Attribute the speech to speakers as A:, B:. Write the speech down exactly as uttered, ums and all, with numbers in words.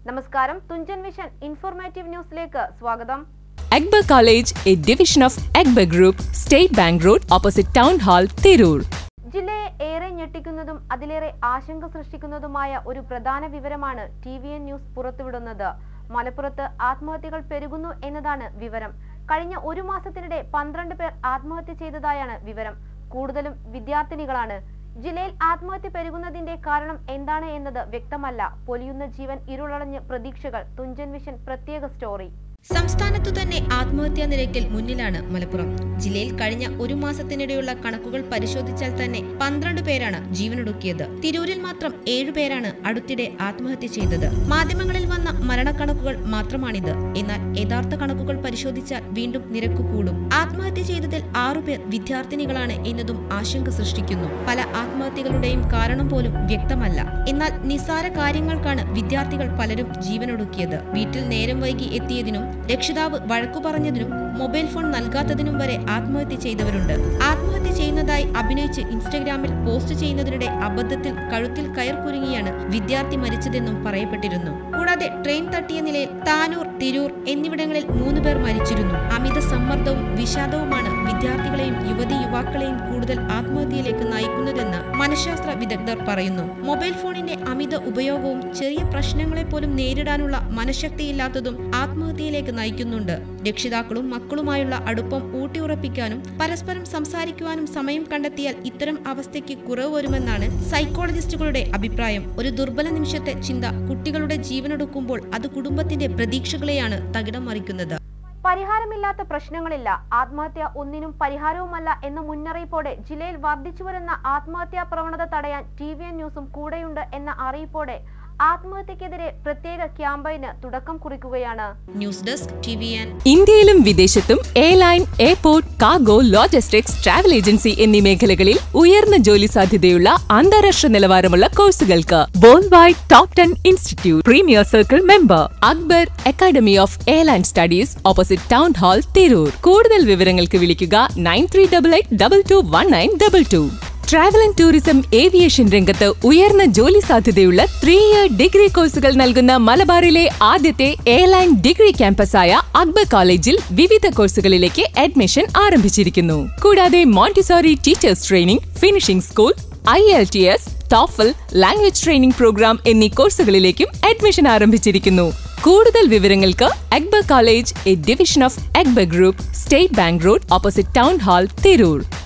A: നമസ്കാരം, Thunchan vision informative ന്യൂസിലേക്ക് സ്വാഗതം.
B: Akbar College, a division of Akbar Group, State Bank Road, opposite Town Hall, Tirur.
A: ജില്ലയെ ഏറെ ഞെട്ടിക്കുന്നതും അതിലേറെ ആശങ്ക സൃഷ്ടിക്കുന്നതുമായ ഒരു പ്രധാന വിവരമാണ് ടി വി എൻ ന്യൂസ് പുറത്തുവിടുന്നത്. മലപ്പുറത്ത് ആത്മഹത്യകൾ പെരുകുന്നു എന്നതാണ് വിവരം. കഴിഞ്ഞ ഒരു മാസത്തിനിടെ പന്ത്രണ്ട് പേർ ആത്മഹത്യ ചെയ്തതായാണ് വിവരം. കൂടുതലും വിദ്യാർത്ഥിനികളാണ്. ജില്ലയിൽ ആത്മഹത്യ പെരുകുന്നതിന്റെ കാരണം എന്താണ് എന്നത് വ്യക്തമല്ല. പൊലിയുന്ന ജീവൻ, ഇരുളടഞ്ഞ് പ്രതീക്ഷകൾ. തുഞ്ചൻ വിഷൻ പ്രത്യേക സ്റ്റോറി.
C: സംസ്ഥാനത്തു തന്നെ ആത്മഹത്യാ നിരക്കിൽ മുന്നിലാണ് മലപ്പുറം. ജില്ലയിൽ കഴിഞ്ഞ ഒരു മാസത്തിനിടെയുള്ള കണക്കുകൾ പരിശോധിച്ചാൽ തന്നെ പന്ത്രണ്ട് പേരാണ് ജീവനൊടുക്കിയത്. തിരൂരിൽ മാത്രം ഏഴുപേരാണ് അടുത്തിടെ ആത്മഹത്യ ചെയ്തത്. മാധ്യമങ്ങളിൽ വന്ന മരണക്കണക്കുകൾ മാത്രമാണിത്. എന്നാൽ യഥാർത്ഥ കണക്കുകൾ പരിശോധിച്ചാൽ വീണ്ടും നിരക്ക് കൂടും. ആത്മഹത്യ ചെയ്തതിൽ ആറുപേർ വിദ്യാർത്ഥിനികളാണ് എന്നതും ആശങ്ക സൃഷ്ടിക്കുന്നു. പല ആത്മഹത്യകളുടെയും കാരണം പോലും വ്യക്തമല്ല. എന്നാൽ നിസ്സാര കാര്യങ്ങൾക്കാണ് വിദ്യാർത്ഥികൾ പലരും ജീവനൊടുക്കിയത്. വീട്ടിൽ നേരം വൈകി എത്തിയതിനും രക്ഷിതാവ് വഴക്കു പറഞ്ഞതിനും മൊബൈൽ ഫോൺ നൽകാത്തതിനും വരെ ആത്മഹത്യ ചെയ്തവരുണ്ട്. ആത്മഹത്യ ചെയ്യുന്നതായി അഭിനയിച്ച് ഇൻസ്റ്റഗ്രാമിൽ പോസ്റ്റ് ചെയ്യുന്നതിനിടെ അബദ്ധത്തിൽ കഴുത്തിൽ കയർ കുരുങ്ങിയാണ് വിദ്യാർത്ഥി മരിച്ചതെന്നും പറയപ്പെട്ടിരുന്നു. കൂടാതെ ട്രെയിൻ തട്ടിയ നിലയിൽ താനൂർ, തിരൂർ എന്നിവിടങ്ങളിൽ മൂന്ന് പേർ മരിച്ചിരുന്നു. അമിത സമ്മർദ്ദവും വിഷാദവുമാണ് വിദ്യാർത്ഥികളെയും യുവതി യുവാക്കളെയും കൂടുതൽ ആത്മഹത്യയിലേക്ക് നയിക്കുന്നതെന്ന് മനഃശാസ്ത്ര വിദഗ്ധർ പറയുന്നു. മൊബൈൽ ഫോണിന്റെ അമിത ഉപയോഗവും ചെറിയ പ്രശ്നങ്ങളെ പോലും നേരിടാനുള്ള മനഃശക്തിയില്ലാത്തതും ആത്മഹത്യയിലേക്ക് നയിക്കുന്നുണ്ട്. രക്ഷിതാക്കളും മക്കളുമായുള്ള അടുപ്പം ഊട്ടിയുറപ്പിക്കാനും പരസ്പരം സംസാരിക്കുവാനും സമയം കണ്ടെത്തിയാൽ ഇത്തരം അവസ്ഥയ്ക്ക് കുറവ് വരുമെന്നാണ് സൈക്കോളജിസ്റ്റുകളുടെ അഭിപ്രായം. ഒരു ദുർബല നിമിഷത്തെ ചിന്ത കുട്ടികളുടെ ജീവനൊടുക്കുമ്പോൾ അത് കുടുംബത്തിന്റെ പ്രതീക്ഷകളെയാണ് തകിടം മറിക്കുന്നത്.
A: പരിഹാരമില്ലാത്ത പ്രശ്നങ്ങളില്ല. ആത്മഹത്യ ഒന്നിനും പരിഹാരവുമല്ല എന്ന മുന്നറിയിപ്പോടെ ജില്ലയിൽ വർദ്ധിച്ചുവരുന്ന ആത്മഹത്യാ പ്രവണത തടയാൻ ടി വി എൻ ന്യൂസും കൂടെയുണ്ട് എന്ന അറിയിപ്പോടെ ആത്മഹത്യക്കെതിരെ പ്രത്യേക ക്യാമ്പയിന് തുടക്കം കുറിക്കുകയാണ്.
C: News desk T V N.
B: ഇന്ത്യയിലും വിദേശത്തും airline, airport, cargo, logistics, travel agency എന്നീ മേഖലകളിൽ ഉയർന്ന ജോലി സാധ്യതയുള്ള അന്താരാഷ്ട്ര നിലവാരമുള്ള കോഴ്സുകൾക്ക് world wide top ten institute premier circle member Akbar academy of airline studies, opposite town hall, Tirur. കൂടുതൽ വിവരങ്ങൾക്ക് വിളിക്കുക nine three double eight double two one nine double two. Travel and tourism, aviation രംഗത്ത് ഉയർന്ന ജോലി സാധ്യതയുള്ള ത്രീ ഇയർ ഡിഗ്രി കോഴ്സുകൾ നൽകുന്ന മലബാറിലെ ആദ്യത്തെ എയർലൈൻ ഡിഗ്രി ക്യാമ്പസായ അക്ബർ കോളേജിൽ വിവിധ കോഴ്സുകളിലേക്ക് അഡ്മിഷൻ ആരംഭിച്ചിരിക്കുന്നു. കൂടാതെ Montessori teachers training, finishing school, I L T S, TOEFL, language training programme എന്നീ കോഴ്സുകളിലേക്കും അഡ്മിഷൻ ആരംഭിച്ചിരിക്കുന്നു. കൂടുതൽ വിവരങ്ങൾക്ക് Akbar college, A division of Akbar group, state bank road, opposite town hall, Tirur.